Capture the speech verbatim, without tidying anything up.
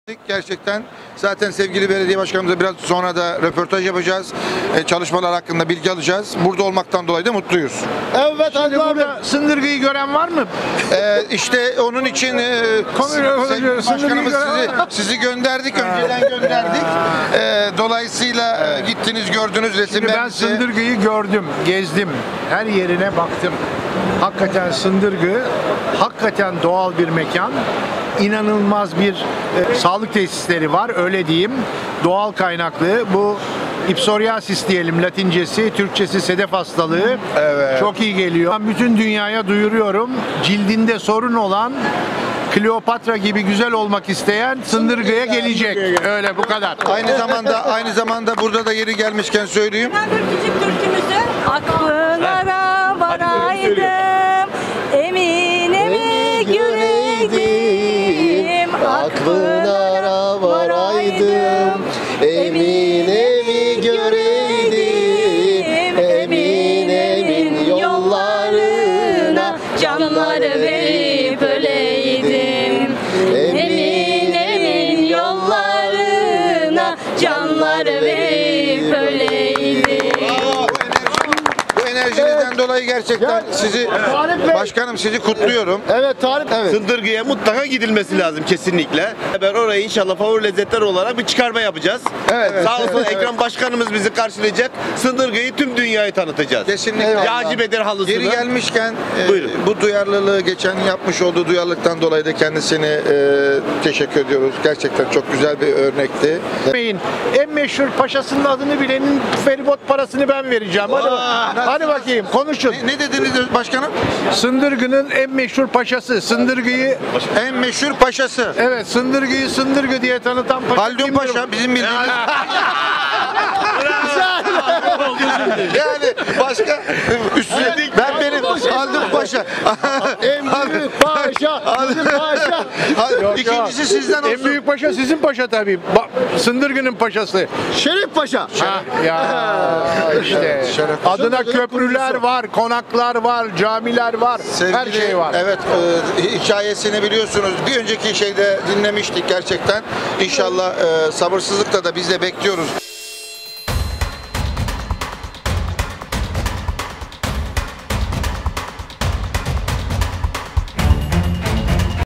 Gerçekten zaten sevgili belediye başkanımıza biraz sonra da röportaj yapacağız. Ee, çalışmalar hakkında bilgi alacağız. Burada olmaktan dolayı da mutluyuz. Evet, Şimdi Hacı abi. burada Sındırgı'yı gören var mı? Ee, işte onun için e, Konuşuyoruz, sevgili konuşuyoruz. başkanımız Sındırgı'yı sizi, gören- sizi gönderdik. Önceden gönderdik. Ee, dolayısıyla e, gittiniz, gördünüz Şimdi ben resimlerinizi. Sındırgı'yı gördüm, gezdim. Her yerine baktım. Hakikaten Sındırgı, hakikaten doğal bir mekan. İnanılmaz bir e, sağlık tesisleri var, öyle diyeyim. Doğal kaynaklı. Bu psoriasis diyelim Latincesi, Türkçesi sedef hastalığı. Evet. Çok iyi geliyor. Ben bütün dünyaya duyuruyorum. Cildinde sorun olan, Kleopatra gibi güzel olmak isteyen Sındırgı'ya gelecek. Öyle, bu kadar. Aynı zamanda aynı zamanda burada da yeri gelmişken söyleyeyim. Ben bir küçük türkümüzü Akpınar'a varaydım, Emine mi göreydim, Akpınar'a varaydım, Emine mi göreydim, Emine'min yollarına canları verip öleydim. Emine'min yollarına canları verip öleydim. Bu enerjinizden dolayı gerçekten Ya, sizi Tarık Bey. başkanım sizi kutluyorum. Evet Tarık. Evet. Sındırgı'ya mutlaka gidilmesi lazım kesinlikle. Ben orayı inşallah favori lezzetler olarak bir çıkarma yapacağız. Evet. Sağ olsun Evet. Ekrem Başkanımız bizi karşılayacak. Sındırgı'yı tüm dünyaya tanıtacağız. Kesinlikle. Yağcı Beder halısını. Geri gelmişken e, Buyurun. bu duyarlılığı geçen yapmış olduğu duyarlılıktan dolayı da kendisine e, teşekkür ediyoruz. Gerçekten çok güzel bir örnekti. Demeyin. En meşhur paşasının adını bilenin feribot parasını ben vereceğim. Hadi, Aa, hadi bakayım, konuşun. Ne, ne dediniz başkanım? Sındırgı'nın en meşhur paşası. Sındırgı'yı, En meşhur paşası. evet, Sındırgı'yı Sındırgı diye tanıtan paşa. Haldun kim Paşa bilir? bizim bildiğimiz. Yani başka üstüne ben benim Haldun Paşa. En büyük paşa, bizim paşa. Yok, İkincisi yok. sizden olsun. En büyük paşa sizin paşa tabii. Ba- Sındırgı'nın paşası. Şerif Paşa. Ha, ya işte Şeref. adına köprüler var, konaklar var, camiler var, Sevgili, her şey var. Evet, e, hikayesini biliyorsunuz. Bir önceki şeyde dinlemiştik gerçekten. İnşallah e, sabırsızlıkla da biz de bekliyoruz.